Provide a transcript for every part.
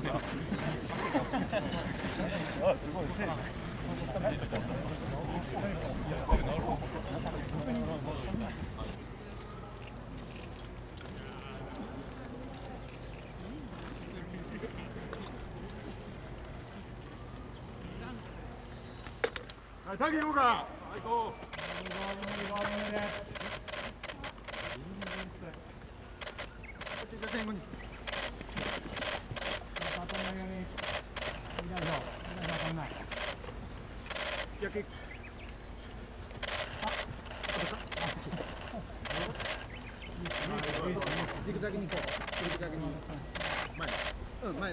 あ、すごい選手。はい、タギ行こうか。はい、行こう。前後に。逆。ジグザグに行こう。ジグザグに。前。うん、前。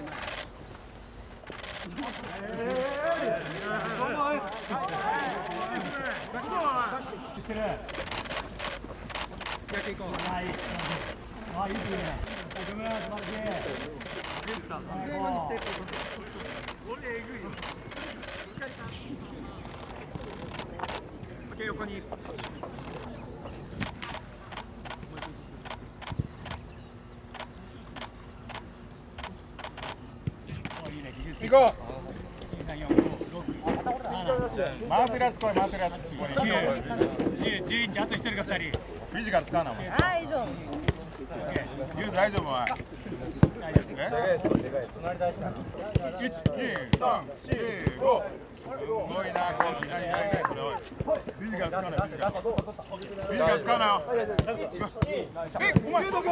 逆行こう。はい。あ、いいですね。ごめん、素晴らしい。横に。行こう。回せるやつ来い、回せるやつ。 10、11、あと1人か2人。 フィジカル使うな、お前。 あ、以上。 ユウ大丈夫、お前。1、2、3、4、5。すごいな、これ。何、それ、おい。フィジカル使うなよ、フィジカル。フィジカル使うなよ。お前。ユウト君。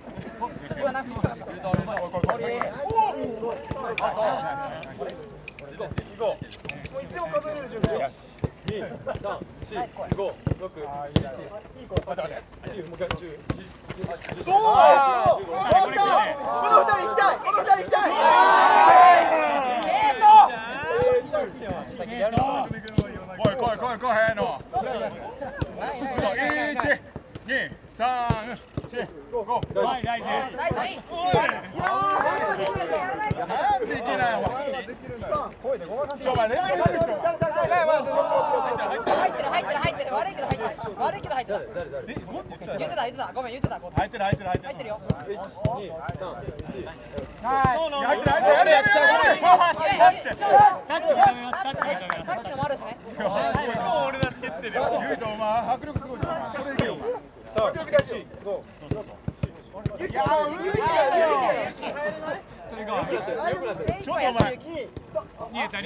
もういつでも数えれる準備。2、3、4、5、6、7、8、9、そう。この2人行きたい。この2人行きたい。来い、への。1、2、3、4、5。 はい、大丈夫。 なんでいけないわ。声でごまかせ。ちょ、お前レベル低い人。 入ってる。悪いけど入ってる。言ってた。ごめん、言ってた。 入ってるよ。 入ってる。 ナイス。入ってる。 タッチ認めます。 さっきのもあるしね。 俺出し切ってるよ。ユウト、お前迫力すごいじゃん。これいけよ。迫力大事。いやー、ちょっとお前。 逃げた。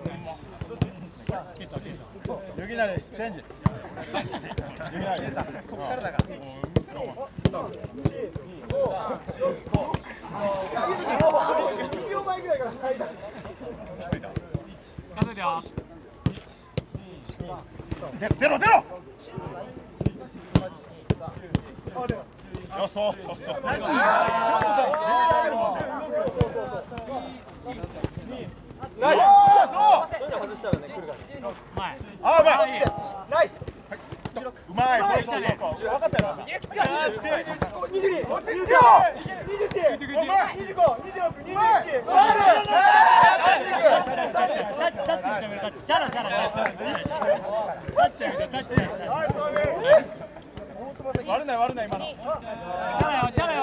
ゆきなりチェンジ。ゆきなりさん、ここからだから。2秒前ぐらいから入った。きついな。 数えてよ。 出ろ。そう。ナイス。ナイス。うまい。分かったよ。22、25、26、21。割るな今の。 チャラよ。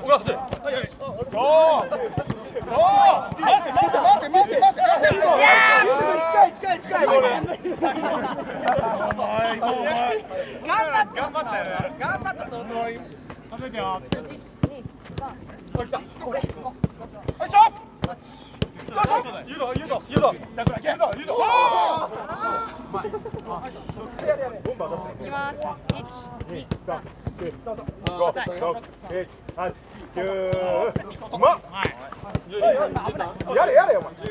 やれやれお前。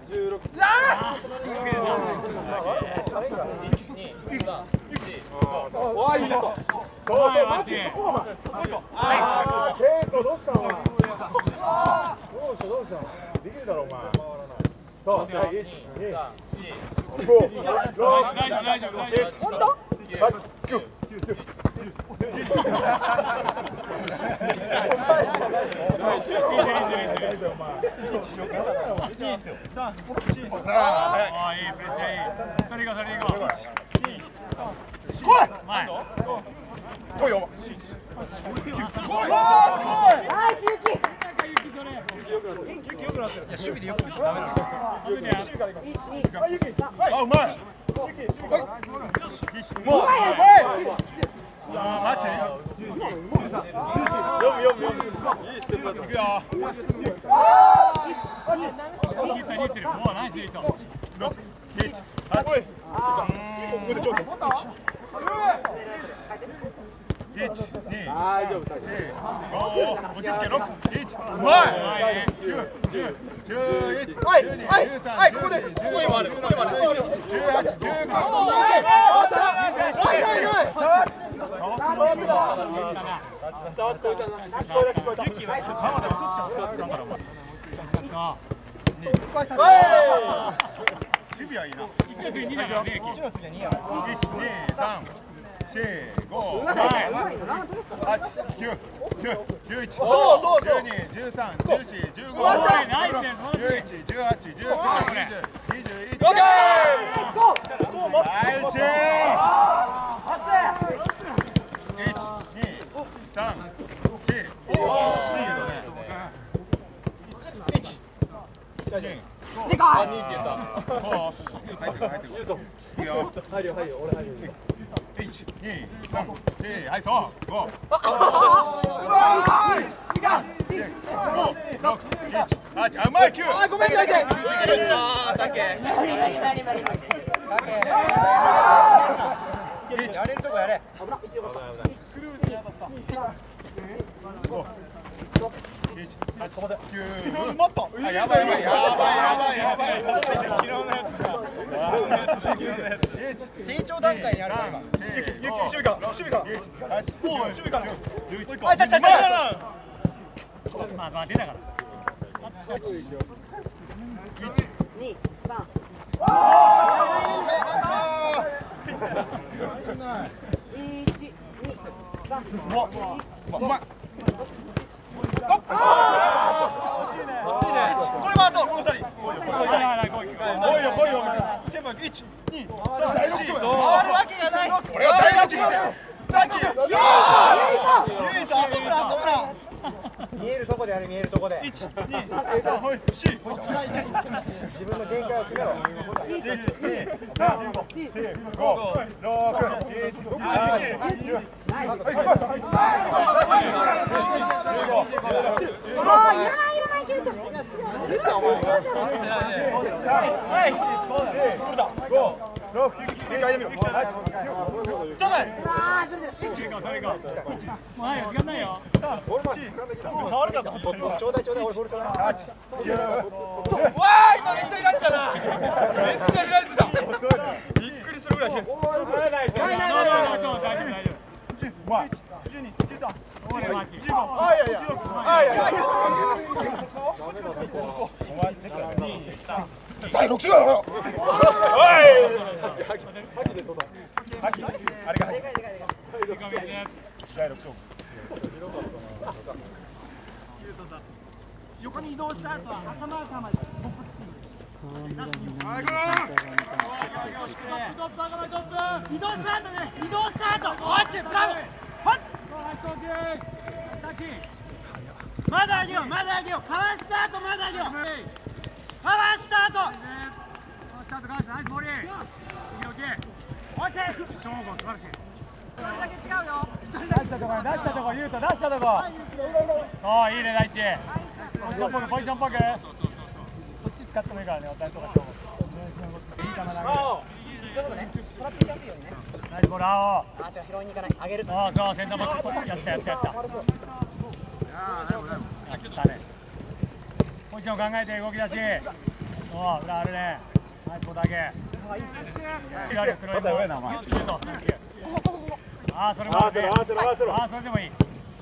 できるだろお前。そう、1、2、5、6、 大丈夫。 本当 9。来いよ。守備でよくダメだ。あ、うまい。マッチ。読む。いいステップだった。いくよ。 もうナイスヒット。 6、7、8。ここでちょっと。1、2、3、4、5、落ち着け、6、1、うまい。9、10、11、12、13、ここで、ここにもある、ここにもある。18、19、守備はいいな。1の次2だからね。1の次は2や。1、2、3、4、5、6、8、9、10、11、12、13、14、15、16、17、18、19、20、21。オッケー。はい、チェーン。1、2、3、4、おお、シールドね。1、2、 でかい。 入ってる。いいよ。入るよ、俺入るよ。1、2、3、4、はい、そう、5、6、7、8、あ、うまい、9。あ、ごめんなさい。やれるとこやれ。やばい。成長段階にあるから。守備か。 まあ出たから。 1、2、3。 これ回そう、この2人。来いよ。1、2、3、4。あるわけがない。これは大勝ち。見えるとこでやれ、見えるとこで。1、2、3、4。自分の限界を決めろ。1、2、3、4、5、6、7、第6週だろ。あれが第6勝。 横に移動した後は頭までトップスピン。移動した後ね、移動した後。おいってブラボー。 あげようまだあげようかわした後まだあげようかわした後かわした後かわしたナイスボールいいよオッケー正吾素晴らしいそれだけ違うよ出したとこ言うと出したとこおいいね大地ポジションっぽくポジションっぽくそっち使ってもいいからね大地とか正吾いい球投げるそういうことねトラップしやすいようにねナイスボール青あ違う拾いに行かないあげるそうそうセンターバックやったやったねポジション考えて動き出しお裏あるねナイスボールだけ左スローイン上なお前ああそれもあるねああそれでもいいい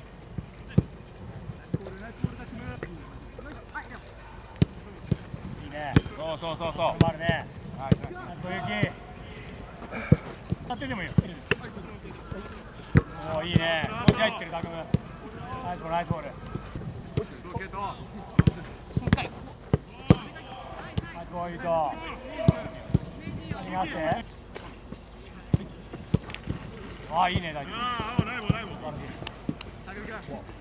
いねそうそれもあるね小雪当ててもいいよおおいいね持ち入ってる拓夢ナイスボールナイスボールナイスボールいいと逃がしてああいいね大丈夫